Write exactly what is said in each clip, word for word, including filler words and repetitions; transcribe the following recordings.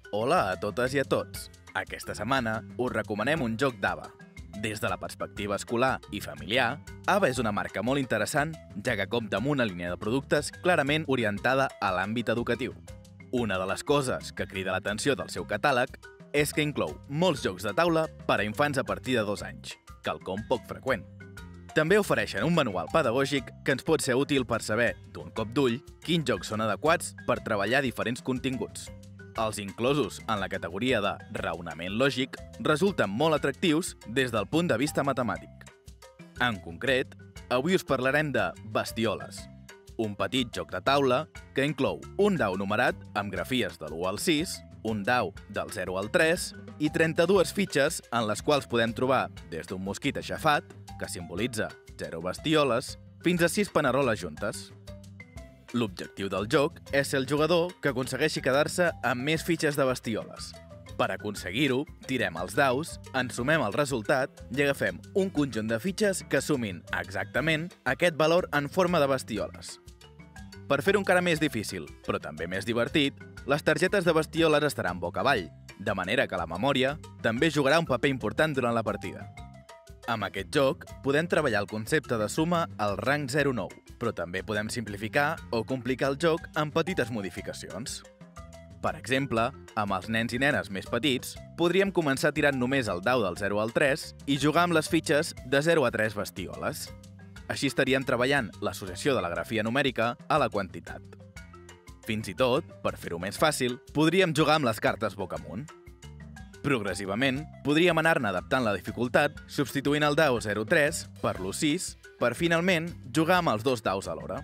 Hola a totes i a tots. Aquesta setmana us recomanem un joc d'Ava. Des de la perspectiva escolar i familiar, Ava és una marca molt interessant, ja que compta amb una línia de productes clarament orientada a l'àmbit educatiu. Una de les coses que crida l'atenció del seu catàleg és que inclou molts jocs de taula per a infants a partir de dos anys, quelcom poc freqüent. També ofereixen un manual pedagògic que ens pot ser útil per saber, d'un cop d'ull, quins jocs són adequats per treballar diferents continguts. Els inclosos en la categoria de raonament lògic resulten molt atractius des del punt de vista matemàtic. En concret, avui us parlarem de Bestioles, un petit joc de taula que inclou un dau numerat amb grafies de l'u al sis, un dau del zero al tres i trenta-dues fitxes en les quals podem trobar des d'un mosquit aixafat, que simbolitza zero bestioles, fins a sis paneroles juntes. L'objectiu del joc és ser el jugador que aconsegueixi quedar-se amb més fitxes de bestioles. Per aconseguir-ho, tirem els daus, ens sumem el resultat i agafem un conjunt de fitxes que sumin exactament aquest valor en forma de bestioles. Per fer-ho encara més difícil, però també més divertit, les targetes de bestioles estaran boca avall, de manera que la memòria també jugarà un paper important durant la partida. Amb aquest joc podem treballar el concepte de suma al rang zero nou, però també podem simplificar o complicar el joc amb petites modificacions. Per exemple, amb els nens i nenes més petits, podríem començar tirant només el dau del zero al tres i jugar amb les fitxes de zero a tres bestioles. Així estaríem treballant l'associació de la grafia numèrica a la quantitat. Fins i tot, per fer-ho més fàcil, podríem jugar amb les cartes boca amunt. Progressivament, podríem anar-ne adaptant la dificultat substituint el dau zero tres per l'u sis per finalment jugar amb els dos daus alhora.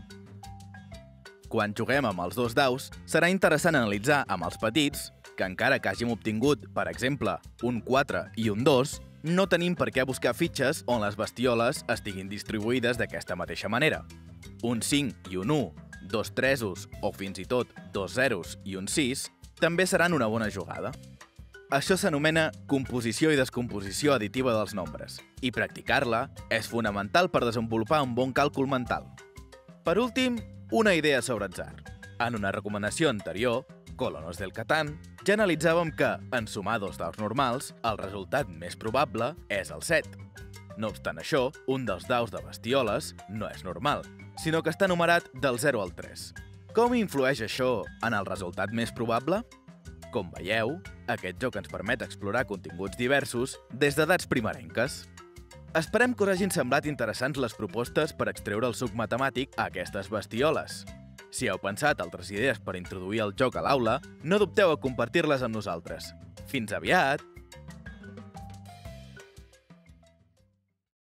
Quan juguem amb els dos daus, serà interessant analitzar amb els petits que encara que hàgim obtingut, per exemple, un quatre i un dos, no tenim per què buscar fitxes on les bestioles estiguin distribuïdes d'aquesta mateixa manera. Un cinc i un u, dos tresos o fins i tot dos zeros i un sis també seran una bona jugada. Això s'anomena composició i descomposició additiva dels nombres, i practicar-la és fonamental per desenvolupar un bon càlcul mental. Per últim, una idea sobre atzar. En una recomanació anterior, Colonos del Catán, ja analitzàvem que, en sumar dos daus normals, el resultat més probable és el set. No obstant això, un dels daus de bestioles no és normal, sinó que està numerat del zero al tres. Com influeix això en el resultat més probable? Com veieu, aquest joc ens permet explorar continguts diversos des d'edats primerenques. Esperem que us hagin semblat interessants les propostes per extreure el suc matemàtic a aquestes bestioles. Si heu pensat altres idees per introduir el joc a l'aula, no dubteu a compartir-les amb nosaltres. Fins aviat!